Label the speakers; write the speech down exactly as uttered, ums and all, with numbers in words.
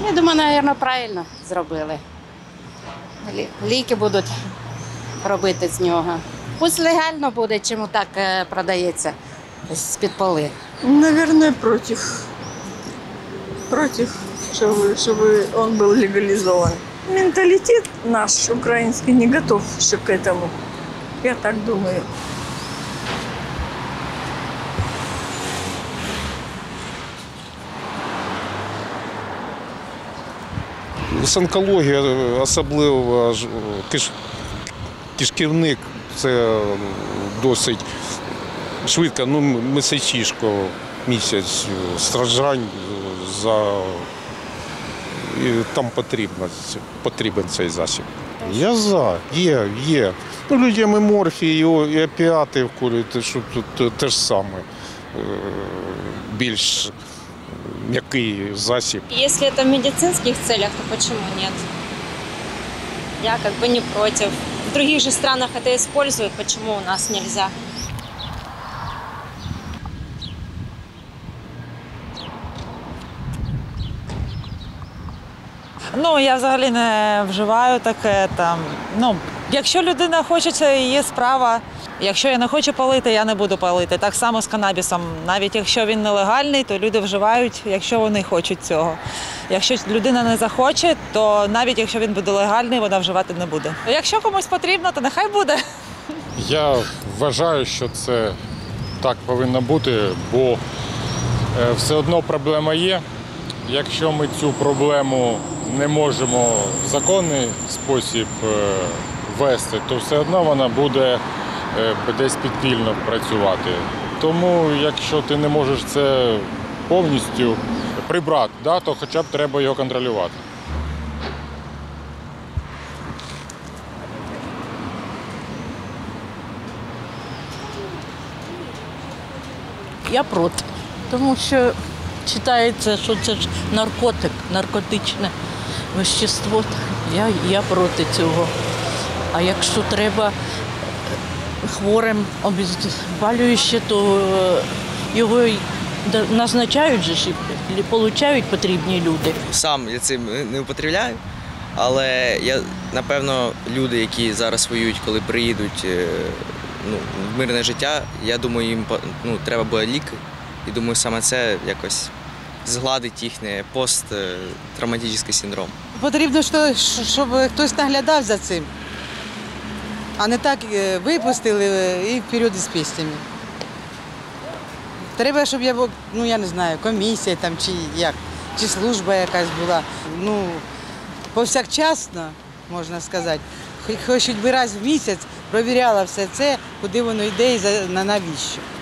Speaker 1: Я думаю, мабуть, правильно зробили. Ліки будуть робити з нього. Пусть легально буде, чому так продається з-під поли.
Speaker 2: Наверное, против. Против, чтобы, чтобы он был легализован. Менталитет наш, украинский, не готов еще к этому. Я так думаю.
Speaker 3: З онкології, особливо киш... кишківник, це досить швидко, ну, місячишко, місяць страждань, за... і там потрібно, потрібен цей засіб. Я за, є, є. Ну, людям і морфій, і опіати вкурюють, що тут те ж саме, більш м'який засіб.
Speaker 4: Если это в медицинских целях, то почему нет? Я как бы не против. В других же странах это используют, почему у нас нельзя?
Speaker 5: Ну, я взагалі не вживаю таке там. Ну, якщо людина хоче, це її справа. Якщо я не хочу палити, я не буду палити. Так само з канабісом. Навіть якщо він нелегальний, то люди вживають, якщо вони хочуть цього. Якщо людина не захоче, то навіть якщо він буде легальний, вона вживати не буде. Якщо комусь потрібно, то нехай буде.
Speaker 6: Я вважаю, що це так повинно бути, бо все одно проблема є. Якщо ми цю проблему не можемо в законний спосіб ввести, то все одно вона буде десь підпільно працювати. Тому якщо ти не можеш це повністю прибрати, да, то хоча б треба його контролювати.
Speaker 7: Я проти, тому що вважається, що це ж наркотик, наркотичне вещество. Я, я проти цього. А якщо треба хворим обезболююче, то його назначають же ж і отримують потрібні люди.
Speaker 8: Сам я цим не употребляю, але я, напевно, люди, які зараз воюють, коли приїдуть ну, в мирне життя, я думаю, їм ну, треба буде ліки. І думаю, саме це якось згладить їхній посттравматичний синдром.
Speaker 9: Потрібно, щоб хтось наглядав за цим, а не так випустили і вперед із піснями. Треба, щоб я, ну я не знаю, комісія там чи як, чи служба якась була. Ну, повсякчасно, можна сказати, хоч би раз в місяць провіряла все це, куди воно йде і на навіщо.